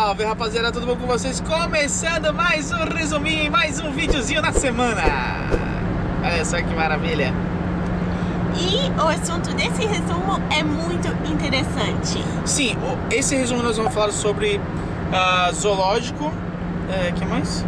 Salve rapaziada, tudo bom com vocês? Começando mais um resuminho e mais um videozinho na semana. Olha só que maravilha. E o assunto desse resumo é muito interessante. Sim, esse resumo nós vamos falar sobre zoológico. Que mais?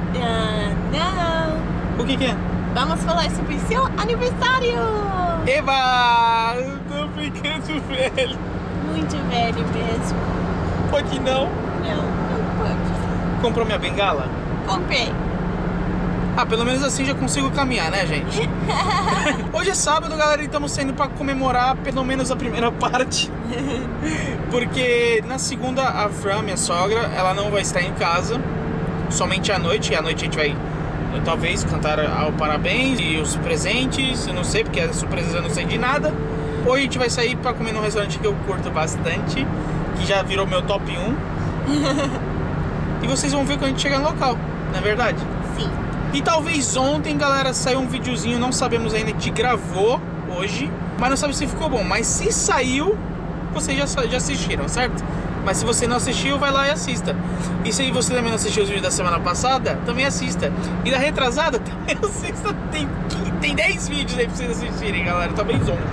Não. O que é? Vamos falar sobre seu aniversário. Eba! Eu tô ficando velho. Muito velho mesmo. Pode não? Não pode. Comprou minha bengala? Comprei. Pelo menos assim já consigo caminhar, né, gente? Hoje é sábado, galera, e estamos saindo pra comemorar pelo menos a primeira parte. Porque na segunda, a Fran, minha sogra, ela não vai estar em casa, somente à noite. E à noite a gente vai, talvez, cantar ao parabéns e os presentes. Eu não sei, porque as surpresas eu não sei de nada. Hoje a gente vai sair pra comer num restaurante que eu curto bastante, que já virou meu top 1. E vocês vão ver quando a gente chegar no local, não é verdade? Sim. E talvez ontem, galera, saiu um videozinho, não sabemos ainda, a gente gravou hoje, mas não sabe se ficou bom. Mas se saiu, vocês já assistiram, certo? Mas se você não assistiu, vai lá e assista. E se você também não assistiu os vídeos da semana passada, também assista. E da retrasada, também assista. Tem 10 vídeos aí pra vocês assistirem, galera, talvez 11.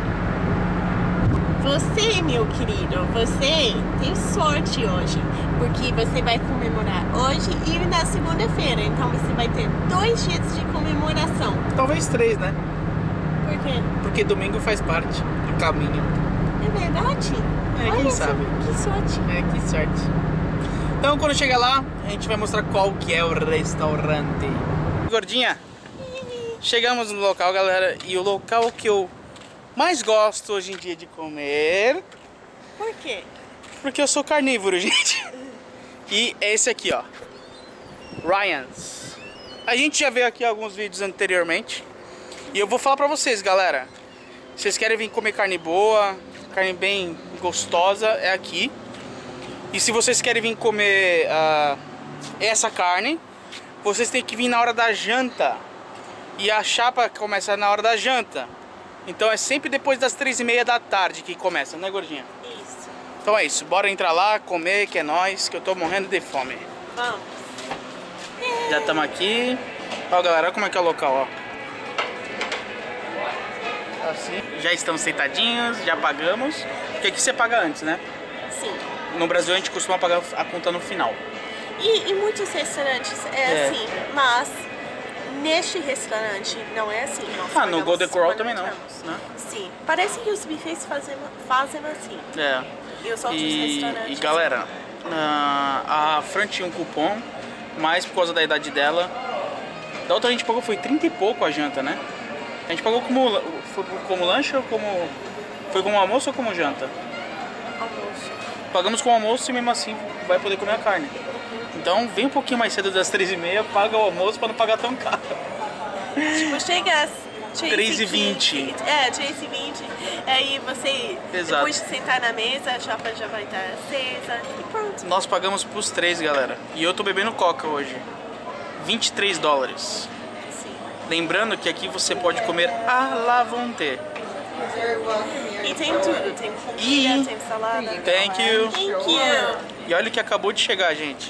Você, meu querido, você tem sorte hoje, porque você vai comemorar hoje e na segunda-feira. Então você vai ter 2 dias de comemoração. Talvez 3, né? Por quê? Porque domingo faz parte do caminho. É verdade? Quem Olha sabe? Que sorte. Que sorte. Então quando chegar lá, a gente vai mostrar qual que é o restaurante. Gordinha, chegamos no local, galera, e o local que eu mais gosto hoje em dia de comer. Por quê? Porque eu sou carnívoro, gente. E é esse aqui, ó, Ryan's. A gente já veio aqui alguns vídeos anteriormente. E eu vou falar pra vocês, galera. Se vocês querem vir comer carne boa, carne bem gostosa, é aqui. E se vocês querem vir comer essa carne, vocês têm que vir na hora da janta. E a chapa começa na hora da janta. Então é sempre depois das 3h30 da tarde que começa, né, gordinha? Isso. Então é isso, bora entrar lá, comer, que é nóis, que eu tô morrendo de fome. Vamos. Já estamos aqui. Ó, galera, olha como é que é o local, ó. Assim. Já estamos sentadinhos, já pagamos. Porque aqui você paga antes, né? Sim. No Brasil a gente costuma pagar a conta no final. E muitos restaurantes é assim, mas neste restaurante não é assim. No Golden Corral também não, né? Sim, parece que os buffets fazem assim. E os outros restaurantes... E galera, a Fran tinha um cupom, mas por causa da idade dela, da outra a gente pagou, foi 30 e pouco a janta, né? A gente pagou como lanche ou como... Foi como almoço ou como janta? Almoço. Pagamos com almoço e mesmo assim vai poder comer a carne. Então vem um pouquinho mais cedo das 3h30, paga o almoço pra não pagar tão caro. Tipo, chega às 3h20. 3h20. Aí você, Exato. Depois de sentar na mesa, a chapa já vai estar acesa e pronto. Nós pagamos pros 3, galera. E eu tô bebendo coca hoje. $23. Sim. Lembrando que aqui você pode comer à la vontade. E tem tudo, tem comida, tem salada. Thank you. Thank you. E olha o que acabou de chegar, gente.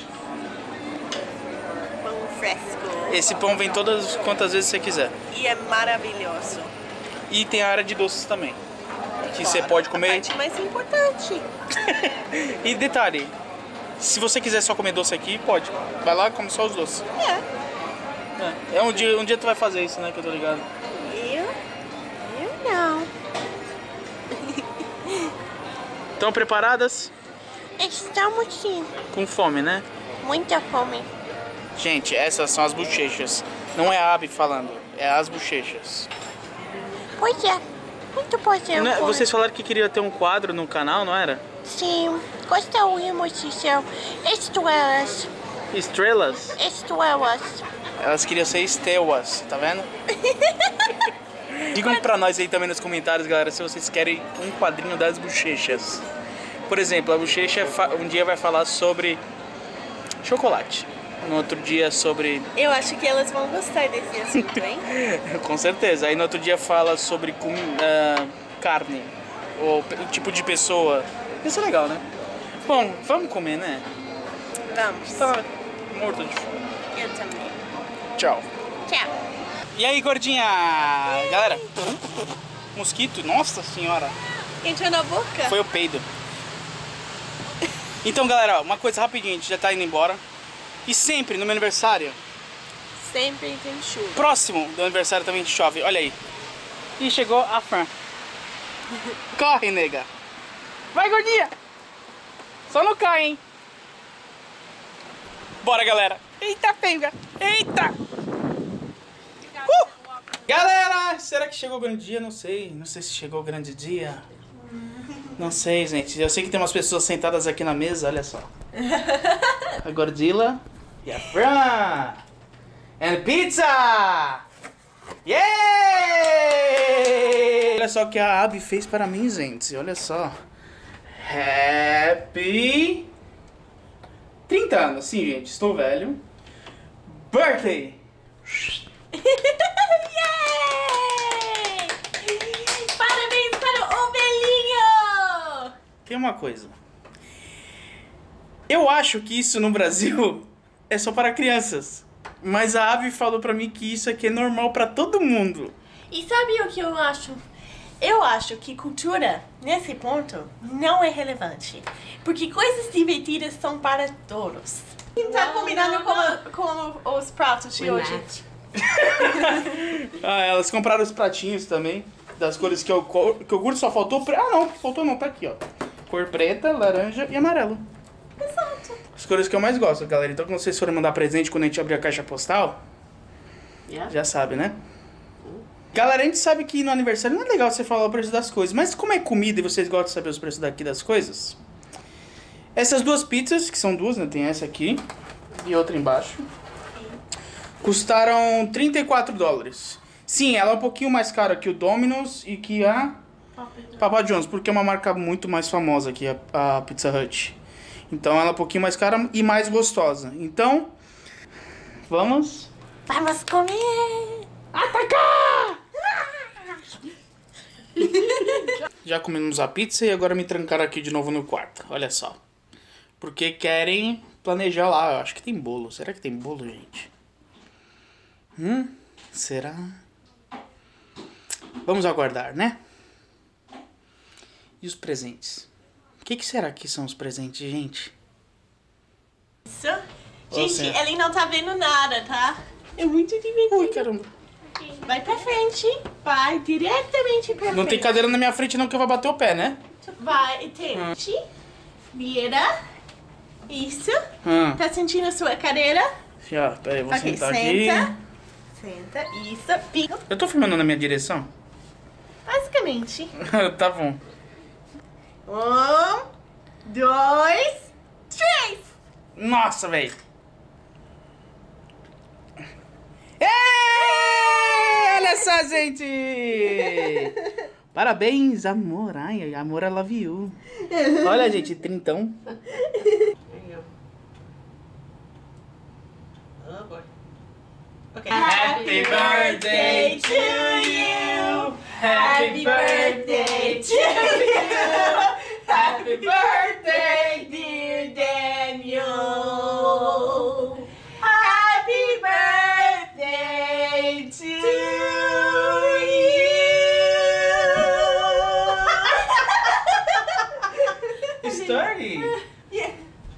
Pão fresco. Esse pão vem todas quantas vezes você quiser. E é maravilhoso. E tem a área de doces também, que você pode A comer. parte mais importante. E detalhe, se você quiser só comer doce aqui, pode. Vai lá, come só os doces. Um dia tu vai fazer isso, né, que eu tô ligado. Eu não. Estão preparadas? Estamos sim. Com fome, né? Muita fome. Gente, essas são as bochechas. Não é a ave falando, é as bochechas. Pois é. Muito bom. Vocês falaram que queria ter um quadro no canal, não era? Sim. Gostaríamos de ser estrelas. Estrelas? Estrelas. Elas queriam ser estrelas, tá vendo? Digam pra nós aí também nos comentários, galera, se vocês querem um quadrinho das bochechas. Por exemplo, a bochecha um dia vai falar sobre chocolate. No outro dia sobre... Eu acho que elas vão gostar desse assunto, hein? Com certeza. Aí no outro dia fala sobre carne. Ou tipo de pessoa. Isso é legal, né? Bom, vamos comer, né? Vamos. Tá morto de fome. Eu também. Tchau. Tchau. E aí, gordinha? Galera, mosquito, nossa senhora. Entrou na boca? Foi o peido. Então, galera, ó, uma coisa rapidinho, a gente já tá indo embora. E sempre no meu aniversário, Sempre tem chuva. próximo do aniversário também chove, olha aí. E chegou a Fran. Corre, nega. Vai, gordinha. Só não cai, hein. Bora, galera. Eita, pega. Eita. Galera, será que chegou o grande dia? Não sei. Não sei se chegou o grande dia. Não sei, gente. Eu sei que tem umas pessoas sentadas aqui na mesa, olha só. A Gordila e a Fran. And pizza! Yeah! Olha só o que a Abby fez para mim, gente. Olha só. Happy 30 anos. Sim, gente. Estou velho. Birthday! Yay! Parabéns para o ovelhinho! Tem uma coisa. Eu acho que isso no Brasil é só para crianças. Mas a Abby falou pra mim que isso aqui é normal pra todo mundo. E sabe o que eu acho? Eu acho que cultura, nesse ponto, não é relevante. Porque coisas divertidas são para todos. Tá combinando com os pratos de hoje. Ah, elas compraram os pratinhos também. Das cores que eu curto, só faltou... Ah, não, faltou não, tá aqui, ó. Cor preta, laranja e amarelo. Exato. As cores que eu mais gosto, galera. Então, quando vocês forem mandar presente quando a gente abrir a caixa postal, já sabe, né? Galera, a gente sabe que no aniversário não é legal você falar o preço das coisas. Mas como é comida e vocês gostam de saber os preços daqui das coisas, essas duas pizzas, que são duas, né? Tem essa aqui e outra embaixo, custaram $34. Sim, ela é um pouquinho mais cara que o Domino's e que a Papa John's, porque é uma marca muito mais famosa que a Pizza Hut. Então ela é um pouquinho mais cara e mais gostosa. Então, vamos... Vamos comer! Atacar! Já comemos a pizza e agora me trancaram aqui de novo no quarto. Olha só. Porque querem planejar lá. Eu acho que tem bolo. Será que tem bolo, gente? Será? Vamos aguardar, né? E os presentes? O que será que são os presentes, gente? Isso. Gente, ele não tá vendo nada, tá? É muito divertido. Ui, caramba. Vai pra frente. Vai diretamente pra frente. Não tem cadeira na minha frente não que eu vou bater o pé, né? Vai, tente. Vira. Isso. Tá sentindo a sua cadeira? Já, peraí, eu vou sentar senta. aqui. Senta. Isso. Fica. Eu tô filmando na minha direção? Basicamente. Tá bom. 1, 2, 3. Nossa, velho. Olha só, gente. Parabéns, amor. Ai, amor, I love you. Olha, gente, trintão. Okay. Happy birthday to you. Happy birthday to you. Happy birthday, dear Daniel. Happy birthday to you. Story. Yeah.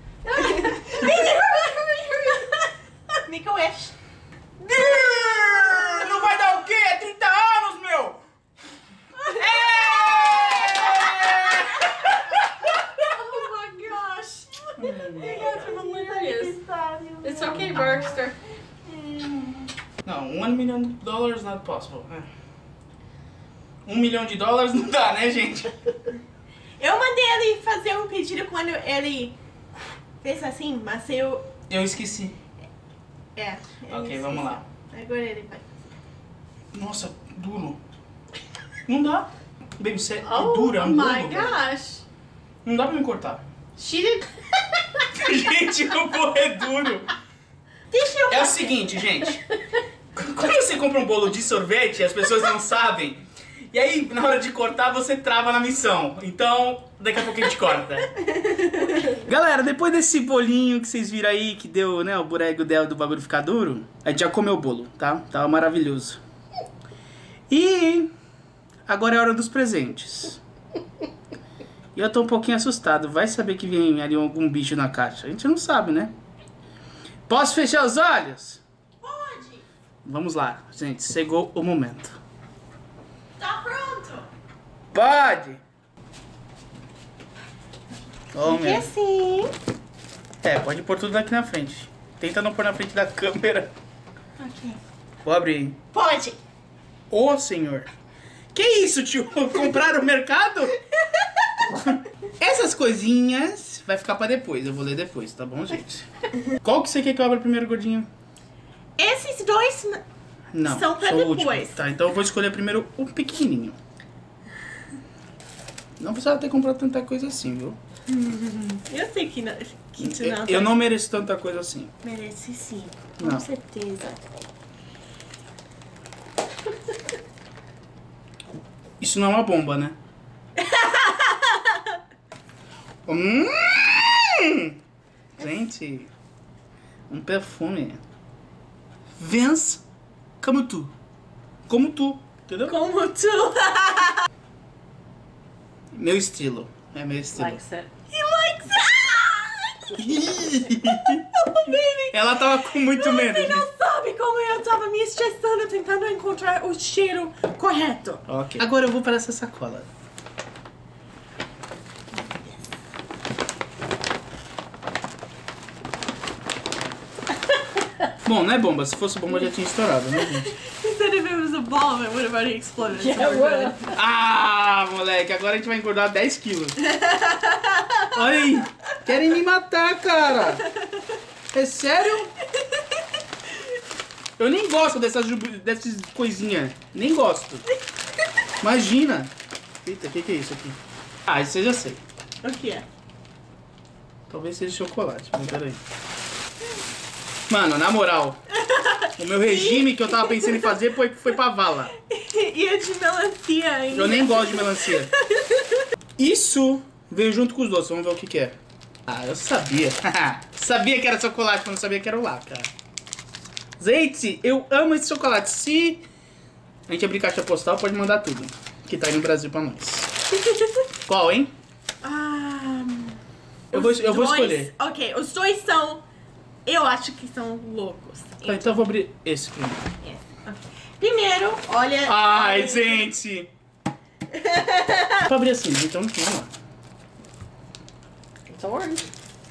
Make a wish. Não vai dar o quê? É 30 anos, meu! Oh my gosh. You guys are hilarious. It's okay, Bergster. Não, $1 million not possible. $1 milhão não dá, né, gente? Eu mandei ele fazer um pedido quando ele fez assim, mas eu... Eu esqueci. Ok, vamos lá. Agora ele vai. Nossa, duro. Não dá. Baby, você é Oh dura, my velho. gosh. Não dá pra me cortar. She did. Gente, o bolo é duro. Deixa eu É o seguinte, gente. Quando você compra um bolo de sorvete, as pessoas não sabem. E aí, na hora de cortar, você trava na missão. Então, daqui a pouco a gente corta. Galera, depois desse bolinho que vocês viram aí, que deu, né, o burego do bagulho ficar duro, a gente já comeu o bolo, tá? Tava maravilhoso. E agora é a hora dos presentes. E eu tô um pouquinho assustado. Vai saber que vem ali algum bicho na caixa. A gente não sabe, né? Posso fechar os olhos? Pode. Vamos lá, gente. Chegou o momento. Tá pronto. Pode! Fique assim. Pode pôr tudo aqui na frente. Tenta não pôr na frente da câmera. Ok. Vou abrir. Pode. Ô, senhor. Que isso, tio? Compraram o mercado? Essas coisinhas vai ficar pra depois. Eu vou ler depois, tá bom, gente? Qual que você quer que eu abra primeiro, gordinho? Esses dois Não, são pra só o depois. último. Tá, então eu vou escolher primeiro o pequenininho. Não precisava ter comprado tanta coisa assim, viu? Eu sei que, tu não Eu não mereço tanta coisa assim. merece sim, com Não. certeza. Isso não é uma bomba, né? Gente, um perfume. Vence como tu. Como tu, entendeu? Como tu. Meu estilo. É meu estilo. Likes it. He likes it. Ela tava com muito medo. Você gente. não sabe como eu tava me estressando tentando encontrar o cheiro correto. Ok. Agora eu vou para essa sacola. Bom, não é bomba. Se fosse bomba já tinha estourado, né, gente? He said if it was a bomb, it would have already exploded. Yeah, so we're it good. Ah, moleque, agora a gente vai engordar 10 quilos. Olha aí, querem me matar, cara. É sério? Eu nem gosto dessas coisinhas. Nem gosto. Imagina. Eita, o que é isso aqui? Ah, isso eu já sei. O que é? Talvez seja chocolate, mas peraí. Mano, na moral, o meu regime que eu tava pensando em fazer foi pra vala. E é de melancia ainda. Eu nem gosto de melancia. Isso veio junto com os doces, vamos ver o que que é. Ah, eu sabia. Sabia que era chocolate, mas não sabia que era o lá, cara. Gente, eu amo esse chocolate. Se a gente abrir caixa postal, pode mandar tudo. Que tá aí no Brasil pra nós. Qual, hein? Eu vou escolher. Ok, os dois são... Eu acho que são loucos. Tá, então eu vou abrir esse primeiro. Yes, ok. Primeiro, olha... Ai, gente! Pra abrir assim, né? Então vamos lá. It's orange.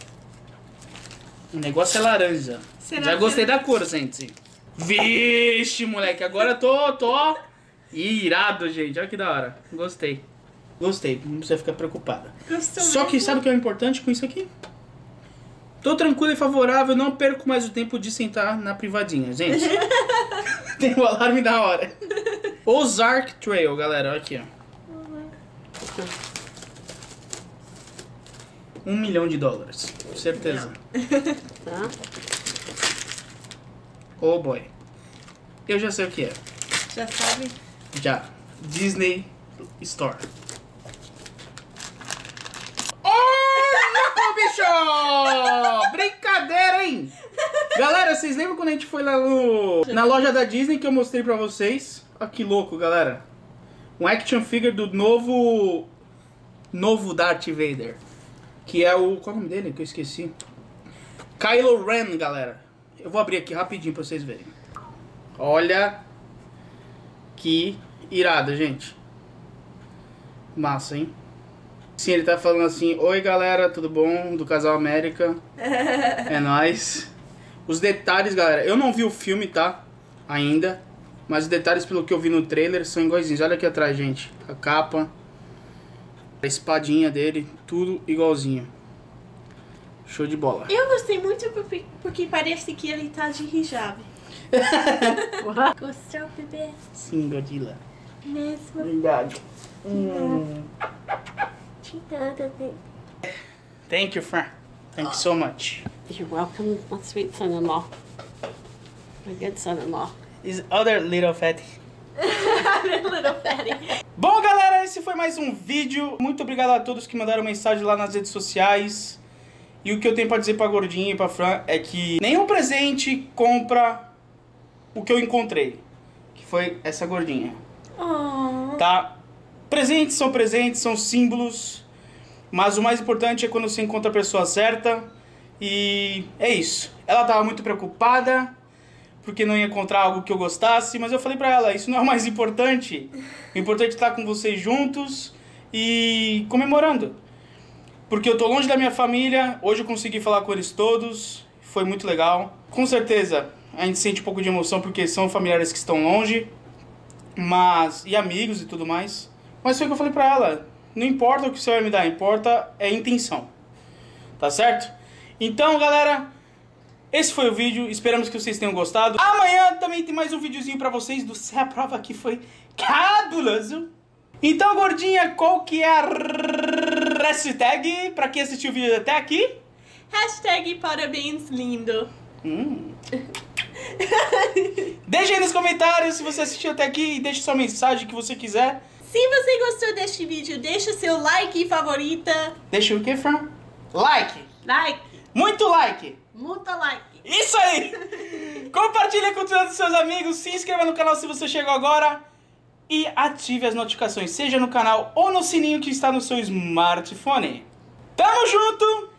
O negócio é laranja. Será Já que gostei é- da cor, gente. Vixe, moleque. Agora eu tô irado, gente. Olha que da hora. Gostei. Gostei. Não precisa ficar preocupada. Gostou Só que mesmo? sabe o que é o importante com isso aqui? Tô tranquilo e favorável. Não perco mais o tempo de sentar na privadinha, gente. Tem o alarme da hora. Ozark Trail, galera. Olha aqui, ó. $1 milhão. Certeza. Tá? Oh boy. Eu já sei o que é. Já sabe? Já. Disney Store. Oh, bicho! Brincadeira, hein? Galera, vocês lembram quando a gente foi lá na loja da Disney que eu mostrei pra vocês? Olha que louco, galera. Um action figure do novo Darth Vader. Que é o... Qual é o nome dele? Que eu esqueci. Kylo Ren, galera. Eu vou abrir aqui rapidinho pra vocês verem. Olha que irado, gente. Massa, hein? Sim, ele tá falando assim: oi, galera, tudo bom? Do Casal América. É nóis. Os detalhes, galera, eu não vi o filme, tá? Ainda. Mas os detalhes, pelo que eu vi no trailer, são iguaizinhos. Olha aqui atrás, gente. A capa. A espadinha dele. Tudo igualzinho. Show de bola. Eu gostei muito porque parece que ele tá de hijab. Gostou, bebê? Sim, Godzilla. Mesmo? Verdade. De nada, bebê. Thank you, Fran. Thank you so much. You're welcome, my sweet son-in-law. My good son-in-law. Is other little fatty. Little fatty. mais um vídeo. Muito obrigado a todos que mandaram mensagem lá nas redes sociais. E o que eu tenho pra dizer pra Gordinha e pra Fran é que nenhum presente compra o que eu encontrei. Que foi essa gordinha. Oh. Tá? Presentes, são símbolos. Mas o mais importante é quando você encontra a pessoa certa. E é isso. Ela tava muito preocupada porque não ia encontrar algo que eu gostasse, mas eu falei pra ela, isso não é o mais importante. O importante é estar com vocês juntos e comemorando. Porque eu tô longe da minha família, hoje eu consegui falar com eles todos, foi muito legal. Com certeza a gente sente um pouco de emoção porque são familiares que estão longe, e amigos e tudo mais. Mas foi o que eu falei pra ela, não importa o que você vai me dar, importa é a intenção. Tá certo? Então, galera, esse foi o vídeo, esperamos que vocês tenham gostado. Amanhã também tem mais um videozinho pra vocês do Se a Prova, que foi cabuloso. Então, Gordinha, qual que é a hashtag pra quem assistiu o vídeo até aqui? Hashtag parabéns lindo. Deixa aí nos comentários se você assistiu até aqui e deixa sua mensagem que você quiser. Se você gostou deste vídeo, deixa seu like e favorita. Deixa o que, Fran? Like! Like. Muito like! Muito like. Isso aí! Compartilha com todos os seus amigos, se inscreva no canal se você chegou agora e ative as notificações, seja no canal ou no sininho que está no seu smartphone. Tamo junto!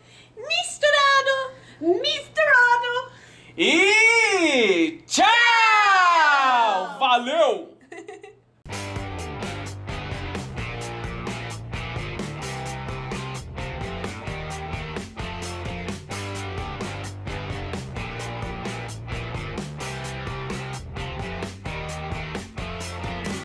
Misturado! E tchau! Valeu!